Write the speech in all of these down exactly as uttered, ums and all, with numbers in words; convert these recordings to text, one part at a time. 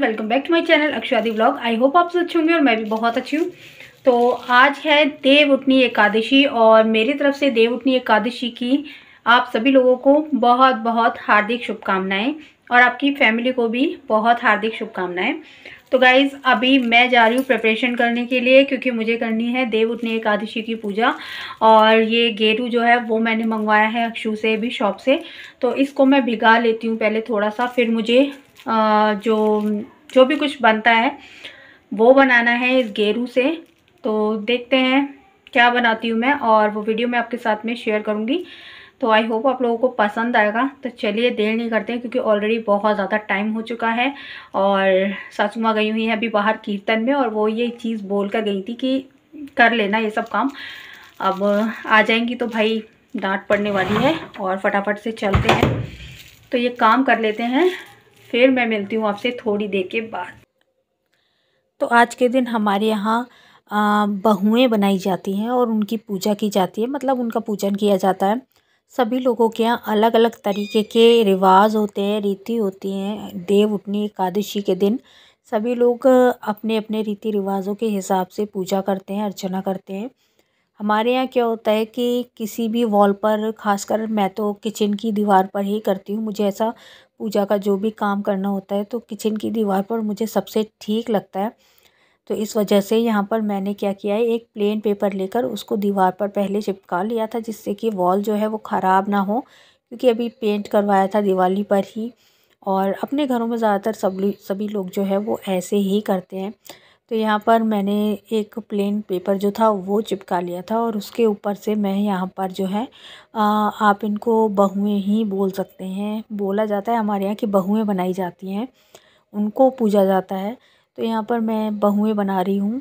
Welcome back to my channel अक्षवादी vlog. I hope आप सब अच्छे होंगे और मैं भी बहुत अच्छी हूँ। तो आज है देवउठनी एकादशी और मेरी तरफ से देवउठनी एकादशी की आप सभी लोगों को बहुत बहुत हार्दिक शुभकामनाएं और आपकी फैमिली को भी बहुत हार्दिक शुभकामनाएं। तो गाइज़ अभी मैं जा रही हूँ प्रिपरेशन करने के लिए, क्योंकि मुझे करनी है देवउठनी एकादशी की पूजा। और ये गेरू जो है वो मैंने मंगवाया है अक्षु से भी, शॉप से। तो इसको मैं भिगा लेती हूँ पहले थोड़ा सा, फिर मुझे आ, जो जो भी कुछ बनता है वो बनाना है इस गेरू से। तो देखते हैं क्या बनाती हूँ मैं, और वो वीडियो मैं आपके साथ में शेयर करूँगी। तो आई होप आप लोगों को पसंद आएगा। तो चलिए देर नहीं करते हैं, क्योंकि ऑलरेडी बहुत ज़्यादा टाइम हो चुका है और सासू माँ गई हुई हैं अभी बाहर कीर्तन में, और वो ये चीज़ बोल कर गई थी कि कर लेना ये सब काम। अब आ जाएंगी तो भाई डांट पड़ने वाली है, और फटाफट से चलते हैं। तो ये काम कर लेते हैं, फिर मैं मिलती हूँ आपसे थोड़ी देर के बाद। तो आज के दिन हमारे यहाँ बहुएं बनाई जाती हैं और उनकी पूजा की जाती है, मतलब उनका पूजन किया जाता है। सभी लोगों के यहाँ अलग अलग तरीके के रिवाज होते हैं, रीति होती हैं। देवउठनी एकादशी के दिन सभी लोग अपने अपने रीति रिवाजों के हिसाब से पूजा करते हैं, अर्चना करते हैं। हमारे यहाँ क्या होता है कि किसी भी वॉल पर, खासकर मैं तो किचन की दीवार पर ही करती हूँ। मुझे ऐसा पूजा का जो भी काम करना होता है तो किचन की दीवार पर मुझे सबसे ठीक लगता है। तो इस वजह से यहाँ पर मैंने क्या किया है, एक प्लेन पेपर लेकर उसको दीवार पर पहले चिपका लिया था, जिससे कि वॉल जो है वो ख़राब ना हो, क्योंकि अभी पेंट करवाया था दिवाली पर ही। और अपने घरों में ज़्यादातर सब सभी लोग जो है वो ऐसे ही करते हैं। तो यहाँ पर मैंने एक प्लेन पेपर जो था वो चिपका लिया था, और उसके ऊपर से मैं यहाँ पर जो है आ, आप इनको बहुएं ही बोल सकते हैं, बोला जाता है हमारे यहाँ की बहुएं बनाई जाती हैं, उनको पूजा जाता है। तो यहाँ पर मैं बहुएं बना रही हूँ।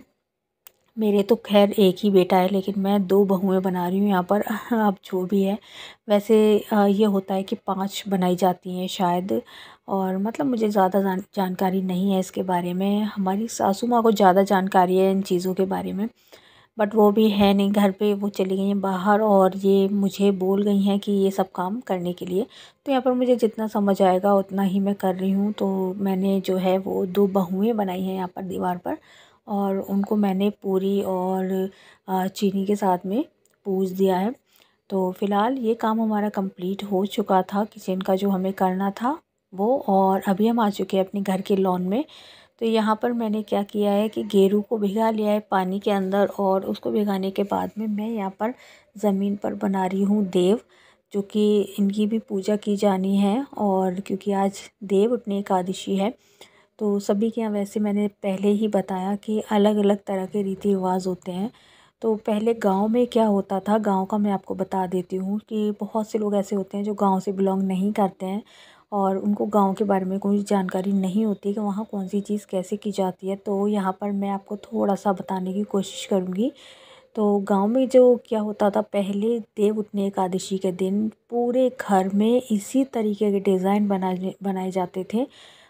मेरे तो खैर एक ही बेटा है, लेकिन मैं दो बहुएं बना रही हूँ यहाँ पर। अब जो भी है, वैसे ये होता है कि पांच बनाई जाती हैं शायद, और मतलब मुझे ज़्यादा जान, जानकारी नहीं है इसके बारे में। हमारी सासू माँ को ज़्यादा जानकारी है इन चीज़ों के बारे में, बट वो भी है नहीं घर पे, वो चली गई हैं बाहर, और ये मुझे बोल गई हैं कि ये सब काम करने के लिए। तो यहाँ पर मुझे जितना समझ आएगा उतना ही मैं कर रही हूँ। तो मैंने जो है वो दो बहुएं बनाई हैं यहाँ पर दीवार पर, और उनको मैंने पूरी और चीनी के साथ में पूज दिया है। तो फ़िलहाल ये काम हमारा कंप्लीट हो चुका था, किचन का जो हमें करना था वो। और अभी हम आ चुके हैं अपने घर के लॉन में। तो यहाँ पर मैंने क्या किया है कि गेरू को भिगा लिया है पानी के अंदर, और उसको भिगाने के बाद में मैं यहाँ पर ज़मीन पर बना रही हूँ देव, जो कि इनकी भी पूजा की जानी है। और क्योंकि आज देवउठनी एकादशी है, तो सभी के यहाँ, वैसे मैंने पहले ही बताया कि अलग अलग तरह के रीति रिवाज होते हैं। तो पहले गांव में क्या होता था, गांव का मैं आपको बता देती हूँ कि बहुत से लोग ऐसे होते हैं जो गांव से बिलोंग नहीं करते हैं, और उनको गांव के बारे में कोई जानकारी नहीं होती कि वहाँ कौन सी चीज़ कैसे की जाती है। तो यहाँ पर मैं आपको थोड़ा सा बताने की कोशिश करूँगी। तो गांव में जो क्या होता था, पहले देवउठनी एकादशी के दिन पूरे घर में इसी तरीके के डिज़ाइन बनाए बनाए जाते थे।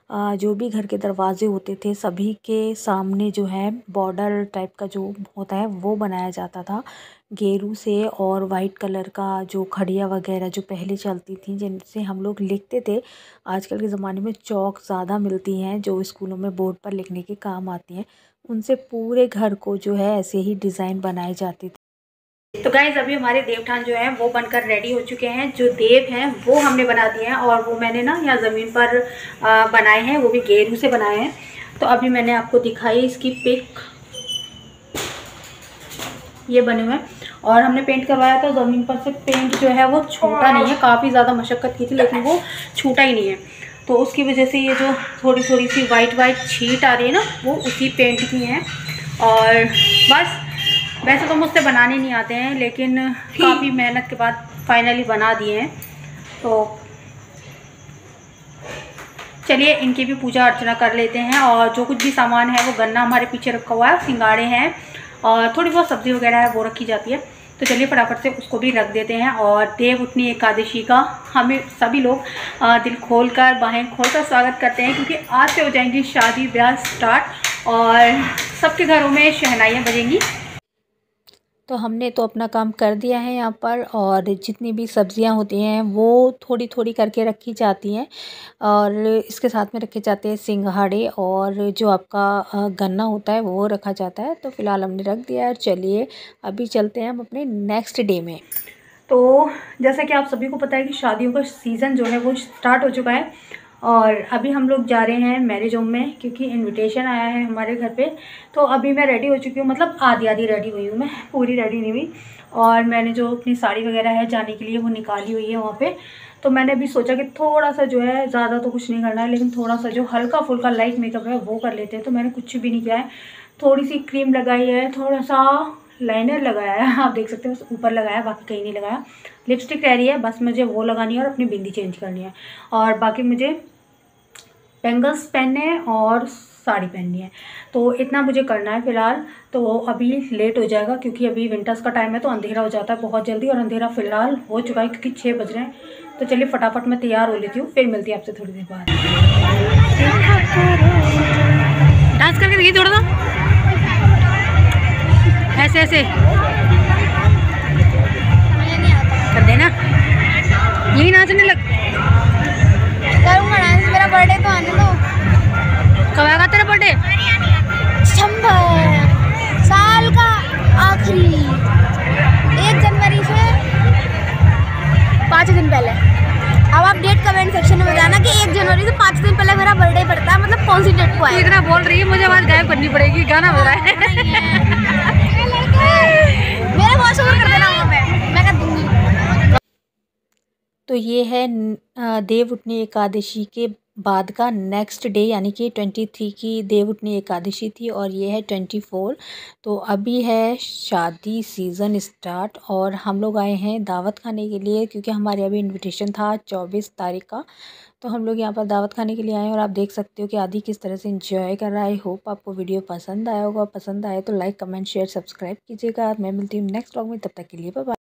जो भी घर के दरवाजे होते थे सभी के सामने जो है बॉर्डर टाइप का जो होता है वो बनाया जाता था गेरू से। और वाइट कलर का जो खड़िया वगैरह जो पहले चलती थी, जिनसे हम लोग लिखते थे। आजकल के ज़माने में चौक ज़्यादा मिलती हैं जो स्कूलों में बोर्ड पर लिखने के काम आती हैं, उनसे पूरे घर को जो है ऐसे ही डिज़ाइन बनाए जाते थे। तो गाइज अभी हमारे देवठान जो है वो बनकर रेडी हो चुके हैं। जो देव हैं वो हमने बना दिए हैं, और वो मैंने ना यहाँ ज़मीन पर आ, बनाए हैं, वो भी गेरू से बनाए हैं। तो अभी मैंने आपको दिखाई इसकी पिक, ये बने हुए हैं। और हमने पेंट करवाया था ज़मीन पर से, पेंट जो है वो छूटा नहीं है, काफ़ी ज़्यादा मशक्क़त की थी लेकिन वो छूटा ही नहीं है। तो उसकी वजह से ये जो थोड़ी थोड़ी सी वाइट वाइट छीट आ रही है ना, वो उसी पेंट की हैं। और बस, वैसे तो मुझसे बनाने नहीं आते हैं, लेकिन काफ़ी मेहनत के बाद फाइनली बना दिए हैं। तो चलिए इनकी भी पूजा अर्चना कर लेते हैं। और जो कुछ भी सामान है वो गन्ना हमारे पीछे रखा हुआ है, सिंगाड़े हैं और थोड़ी बहुत सब्ज़ी वगैरह है वो रखी जाती है। तो चलिए फटाफट से उसको भी रख देते हैं। और देवउठनी एकादशी का हमें सभी लोग दिल खोल कर, बाहें खोल कर स्वागत करते हैं, क्योंकि आज से हो जाएंगी शादी ब्याह स्टार्ट और सबके घरों में शहनाइयाँ बजेंगी। तो हमने तो अपना काम कर दिया है यहाँ पर, और जितनी भी सब्जियां होती हैं वो थोड़ी थोड़ी करके रखी जाती हैं, और इसके साथ में रखे जाते हैं सिंघाड़े, और जो आपका गन्ना होता है वो रखा जाता है। तो फ़िलहाल हमने रख दिया है। चलिए अभी चलते हैं हम अपने नेक्स्ट डे में। तो जैसा कि आप सभी को पता है कि शादियों का सीज़न जो है वो स्टार्ट हो चुका है, और अभी हम लोग जा रहे हैं मैरिज होम में, क्योंकि इनविटेशन आया है हमारे घर पे। तो अभी मैं रेडी हो चुकी हूँ, मतलब आधी आधी रेडी हुई हूँ, मैं पूरी रेडी नहीं हुई। और मैंने जो अपनी साड़ी वगैरह है जाने के लिए वो निकाली हुई है वहाँ पे। तो मैंने अभी सोचा कि थोड़ा सा जो है, ज़्यादा तो कुछ नहीं करना है, लेकिन थोड़ा सा जो हल्का फुल्का लाइट मेकअप है वो कर लेते हैं। तो मैंने कुछ भी नहीं किया है, थोड़ी सी क्रीम लगाई है, थोड़ा सा लाइनर लगाया है, आप देख सकते हो, बस ऊपर लगाया, बाकी कहीं नहीं लगाया। लिपस्टिक रह रही है, बस मुझे वो लगानी है और अपनी बिंदी चेंज करनी है, और बाकी मुझे बैंगल्स पहनने हैं और साड़ी पहननी है। तो इतना मुझे करना है फ़िलहाल। तो अभी लेट हो जाएगा, क्योंकि अभी विंटर्स का टाइम है तो अंधेरा हो जाता है बहुत जल्दी, और अंधेरा फ़िलहाल हो चुका है क्योंकि छः बज रहे हैं। तो चलिए फटाफट मैं तैयार हो लेती हूँ, फिर मिलती है आपसे थोड़ी देर बाद। डांस करके देखिए थोड़ा सा, ऐसे ऐसे कर देना, यही नाचने लग। करूँगा डांस, मेरा बर्थडे तो आने दो। कब आएगा तेरा बर्थडे? दिसंबर, साल का आखिरी, एक जनवरी से पाँच दिन पहले। अब आप डेट कमेंट सेक्शन में बताना कि एक जनवरी से पाँच दिन पहले मेरा बर्थडे पड़ता है, मतलब कौन सी डेट को आएगा। इतना बोल रही है, मुझे आवाज़ गायब करनी पड़ेगी, गाना बज रहा है। मेरा बहुत शुक्र कर देना वहाँ पे, मैं कर दूँगी। तो ये है देवउठनी एकादशी के बाद का नेक्स्ट डे, यानी कि ट्वेंटी थ्री की देवउठनी एकादशी थी, और ये है ट्वेंटी फोर। तो अभी है शादी सीज़न स्टार्ट, और हम लोग आए हैं दावत खाने के लिए, क्योंकि हमारे अभी इनविटेशन था चौबीस तारीख का। तो हम लोग यहाँ पर दावत खाने के लिए आए हैं, और आप देख सकते हो कि आदि किस तरह से एंजॉय कर रहा है। आई होप आपको वीडियो पसंद आया होगा। पसंद आए तो लाइक कमेंट शेयर सब्सक्राइब कीजिएगा। मैं मिलती हूँ नेक्स्ट व्लॉग में, तब तक के लिए बाय बाय।